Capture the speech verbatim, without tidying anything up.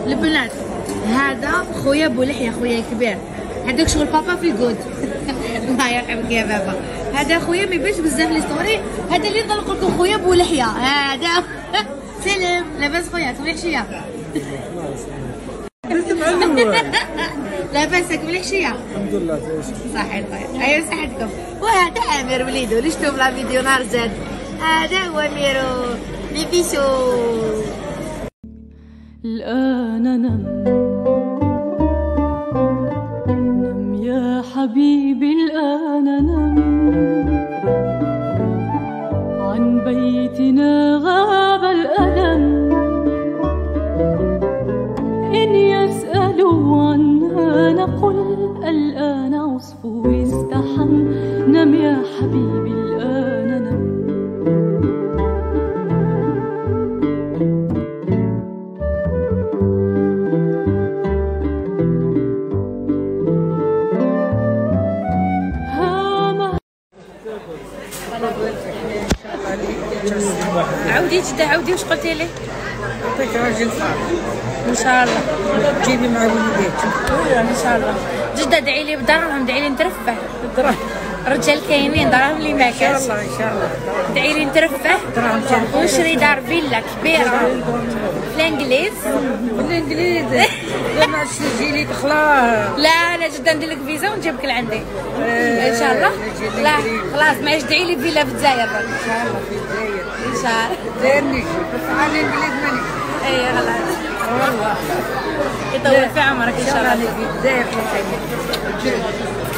البنات هذا خويا بولحية، خويا الكبير، هذاك شغل بابا في جود. الله يرحمك يا بابا. هذا خويا ما يبانش بزاف لي ستوري، هذا اللي نطلق لكم خويا بولحية. هذا سلام، لاباس خويا؟ تمليح شويه. لاباسك مليح شويه؟ الحمد لله صحيح خويا. ايوا صحتكم. وهذا عامر وليدو اللي شفتو بلا فيديو نهار زاد، هذا هو ميرو بيبيشو. الآن نم نم يا حبيبي، الآن نم عن بيتنا غاب الألم، إن يسألوا عنا نقل الآن عصفور استحم. نم يا حبيبي الآن نم. عاودي جدة، عاودي واش قلتي لي؟ عطيك راجل صعب ان شاء الله تجيبي مع وليداتك ان شاء الله. جدة ادعي لي بدراهم، ادعي لي نترفه. الرجال كاينين دراهم اللي ما كاش. ان شاء الله ان شاء الله. ادعي لي نترفه ونشري دار فيلا كبيره في الانجليز. بالانجليز لا ما تجي لك خلاص. لا انا جدة ندير لك فيزا ونجيبك لعندي ان شاء الله. لا خلاص ما ادعي لي فيلا في الجزائر ان شاء الله في الجزائر. ان شاء الله. الجزائر نجي بس على الانجليز ماني. اي خلاص والله يطول في عمرك ان شاء الله. في الجزائر.